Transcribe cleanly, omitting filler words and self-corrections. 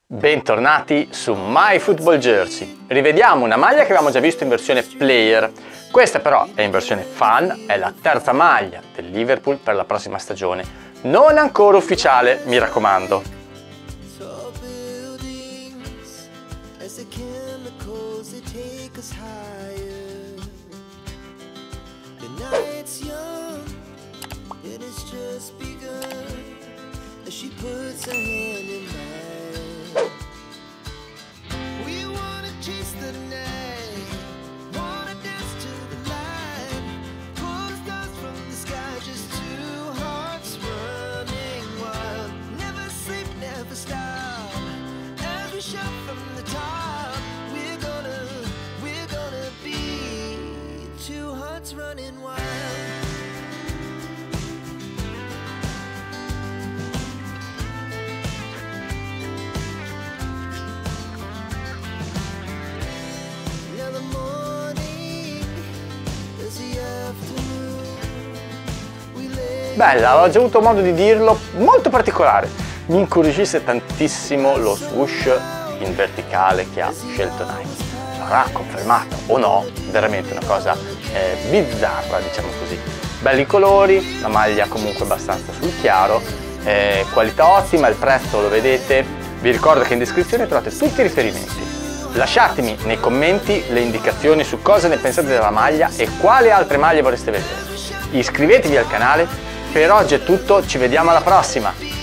Bentornati su My Football Jersey. Rivediamo una maglia che avevamo già visto in versione player. Questa però è in versione fan, è la terza maglia del Liverpool per la prossima stagione. Non ancora ufficiale, mi raccomando. She puts her hand in mine. We wanna chase the night, wanna dance to the light, pull the stars from the sky, just two hearts running wild. Never sleep, never stop, as we shout from the top. We're gonna be two hearts running wild. Bella, ho già avuto modo di dirlo, molto particolare. Mi incuriosisce tantissimo lo swoosh in verticale che ha scelto Nike. Sarà confermato o no? Veramente una cosa bizzarra, diciamo così. Belli colori, la maglia comunque abbastanza sul chiaro, qualità ottima, il prezzo lo vedete. Vi ricordo che in descrizione trovate tutti i riferimenti. Lasciatemi nei commenti le indicazioni su cosa ne pensate della maglia e quali altre maglie vorreste vedere. Iscrivetevi al canale. Per oggi è tutto, ci vediamo alla prossima!